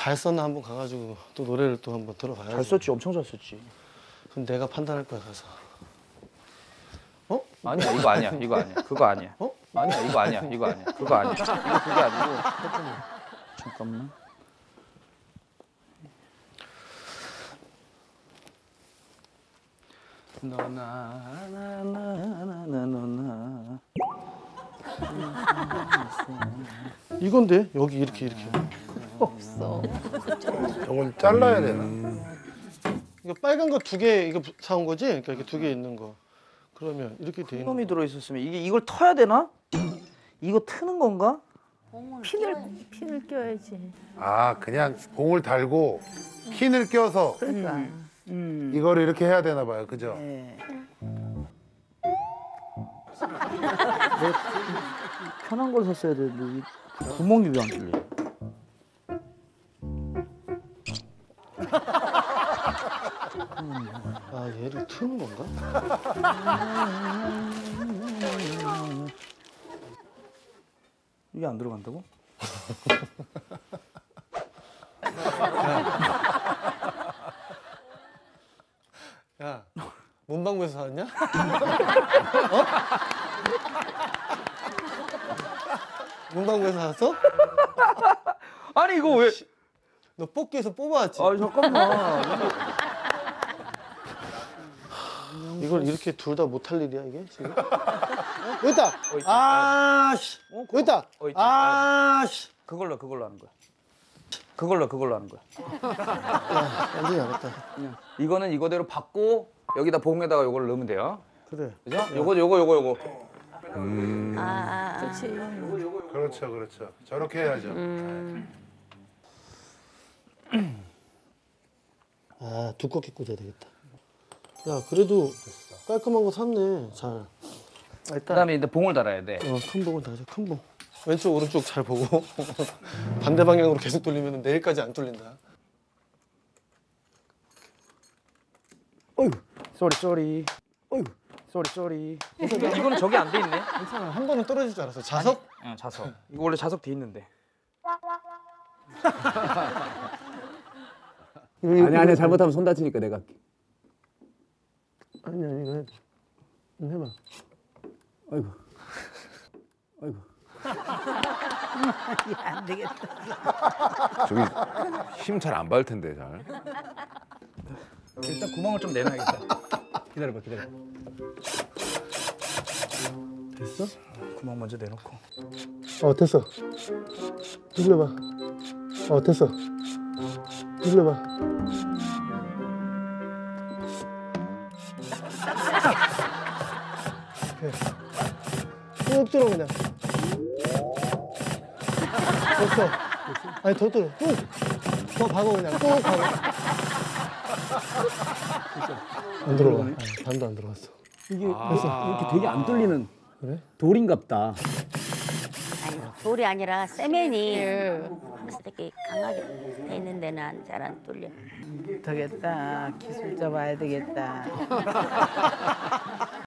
잘 썼나 한번 가가지고 또 노래를 또 한번 들어봐야지. 잘 썼지, 엄청 잘 썼지. 그럼 내가 판단할 거야 가서. 어? 아니야, 이거 아니야, 이거 아니야, 그거 아니야. 어? 아니야, 이거 아니야, 이거 아니야, 그거 아니야. 이거 그게 아니고. 잠깐만. 너나 이건데 여기 이렇게. 없어. 저건 잘라야 되나? 이거 빨간 거 2개 이거 사온 거지? 그러니까 이렇게 2개 있는 거. 그러면 이렇게 돼 있는 놈이 들어 있었으면 이걸 터야 되나? 이거 트는 건가? 핀을 껴야지. 아, 그냥 봉을 달고 핀을 껴서 그러니까. 이거를 이렇게 해야 되나 봐요. 그죠? 네. 편한 걸 샀어야 되는데 이 구멍이 왜 안 뚫려? 아 얘를 트는 건가? 이게 안 들어간다고? 야 문방구에서 사왔냐? 어? 문방구에서 사왔어? 아니 이거 왜? 너 뽑기에서 뽑아왔지? 아 잠깐만. 이걸 이렇게 둘 다 못할 일이야 이게 지금? 여기 있다! 아씨! 여기 있다! 아씨! 그걸로 하는 거야. 그걸로 하는 거야. 완전히 알았다. 이거는 이거대로 받고 여기다 봉에다가 요걸 넣으면 돼요. 그래. 그죠? 요거. 그렇지. 그렇죠, 그렇죠. 저렇게 해야죠. 아 두껍게 꽂아야 되겠다. 야 그래도 깔끔한 거 샀네. 잘. 일단 그다음에 이제 봉을 달아야 돼. 큰 봉을 다져. 큰 봉. 왼쪽 오른쪽 잘 보고 반대 방향으로 계속 돌리면 내일까지 안 뚫린다. 어이구, 쏘리. 어이구, 쏘리. 이거는 저기 안 돼 있네. 괜찮아. 한 번은 떨어질 줄 알았어. 자석? 응, 자석. 이거 원래 자석 돼 있는데. 아니야 잘못하면 손 다치니까 내가 할게. 아니 이거 해. 해봐. 아이고. 안 되겠다. 저기 힘 잘 안 받을 텐데 잘. 일단 구멍을 좀 내놔야겠다. 기다려봐. 됐어? 구멍 먼저 내놓고. 됐어. 눌러봐. 됐어. 눌러봐. 쭉 들어 그냥. 됐어. 아니 더 들어. 쭉. 더 박아 그냥. 쭉 박아. 안 들어가. 반도 안 들어갔어. 이게 이렇게 되게 안 뚫리는 그래? 돌인갑다. 아니 돌이 아니라 세면이 이렇게 강하게 돼 있는 데는 잘 안 뚫려. 되겠다. 기술자 봐야 되겠다.